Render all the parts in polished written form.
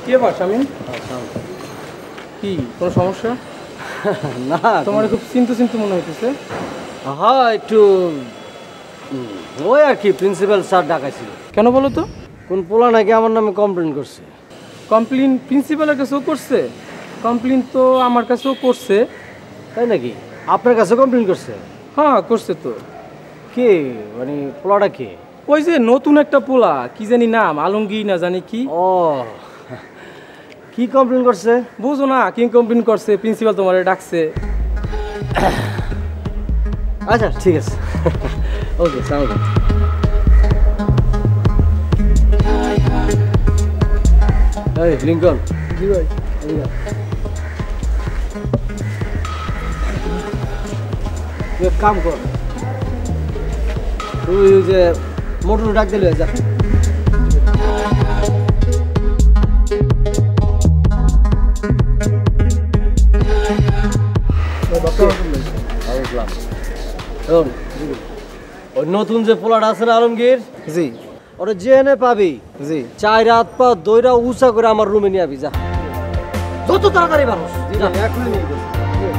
কি ব্যাপার শামিম? কি কোনো সমস্যা? না তোমার খুব চিন্তিত মনে হইতেছে। হ্যাঁ একটু ওই আর কি প্রিন্সিপাল স্যার ডাকাইছিল। কেন বলো তো? কোন পোলা নাকি আমার নামে কমপ্লেন করছে। কমপ্লেন প্রিন্সিপালের কাছেও করছে? কমপ্লেন তো আমার কাছেও করছে। তাই নাকি? আপনার কাছে কমপ্লেন করছে? হ্যাঁ করছে তো। কে মানে পোলাটা কে? ওই যে নতুন একটা পোলা, কি জানি নাম, আলমগীর না জানি কি। ও কি কমপ্লেন করছে? বুঝো না কি কমপ্লেন করছে? প্রিন্সিপাল তোমারে ডাকছে। আচ্ছা ঠিক আছে। ওকে সালাম। এই লিংকন। জি ভাই। তুই এক কাম কর, তুই ওই যে মোটর ডাক দিলে যা। ওই নতুন যে পোলাটা আছে না আলমগীর, জি ওরা যে এনে পাবি, জি। 4 হাত পা দইরা উঁচা করে আমার রুমে নিয়ে আবি, যা যত তাড়াতাড়ি মানুষ। এখনই নিয়ে গেছি।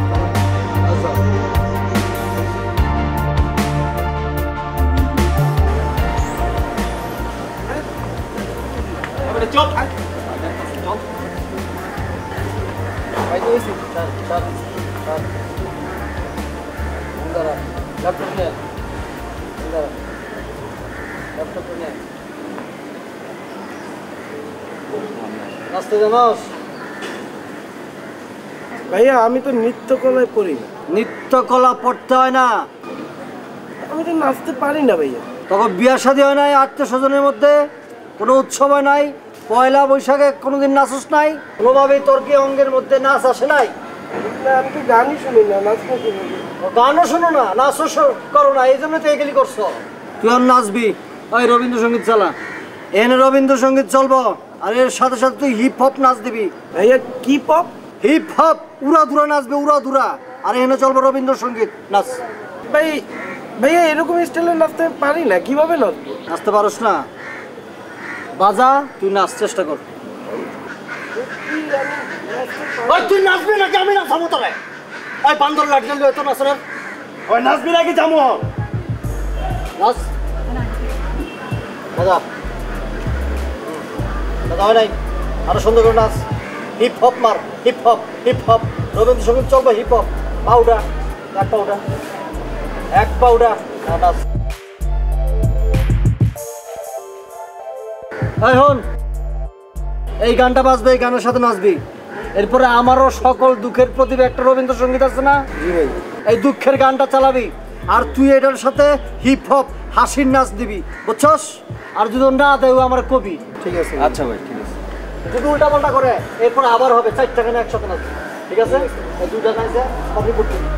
ভাইয়া আমি তো নৃত্যকলায় পড়ি না। নৃত্যকলা পড়তে হয় না? আমি তো নাচতে পারি না ভাইয়া। তখন বিয়া শাদী হয় নাই, আত্মীয় স্বজনের মধ্যে কোনো উৎসব হয় নাই, পয়লা বৈশাখে কোনোদিন নাচস নাই, কোনোভাবেই তোর কি অঙ্গের মধ্যে নাচ আসে নাই? আমি তো গানই শুনি না, নাচবো কিভাবে? গানও শোনো না, নাচও করো না, এই জন্য তো এগুলি করছো। তুই আর নাচবি, ওই রবীন্দ্রসঙ্গীত চালা। এনে রবীন্দ্রসঙ্গীত চলবো, আর এর সাথে সাথে তুই হিপ হপ নাচ দিবি। ভাইয়া কি পপ? হিপ হপ, উড়াধুরা নাচবে, উড়াধুরা। আর এনে চলবো রবীন্দ্রসঙ্গীত নাচ। ভাইয়া এরকম স্টাইলে নাচতে পারি না, কিভাবে নাচবো? নাচতে পারোস না? বাজা, তুই নাচ চেষ্টা কর। তুই নাচবি নাকি আমি নাচাবো তোরে? ওই বান্দর লাঠি লইলে তো নাচ রে। ওই নাচবি নাকি যাবো? নাচ বাজা বাজা, হয় নাই, আরো সুন্দর করে নাচ। হিপ হপ মার, hip hop, hip hop. Rabindrasangeet চলবে, হিপ হপ। পাউডা, এক পাউডা, এক পাউডা নাচ। এই হন, এই গানটা বাজবে, এই গানের সাথে নাচবি। এরপরে আমারও সকল দুঃখের প্রতিভা একটা রবীন্দ্রসঙ্গীত আছে না? জি ভাই। এই দুঃখের গানটা চালাবি, আর তুই এটার সাথে হিপ হপ হাসির নাচ দিবি, বুঝছস? আর যদি না দেয় আমার কবি। ঠিক আছে। আচ্ছা ভাই ঠিক আছে। যদি উল্টা পাল্টা করে এরপর আবার হবে 4 টাকা একসাথে নাচবি, ঠিক আছে? এই দুইটা নাচে কপি করতে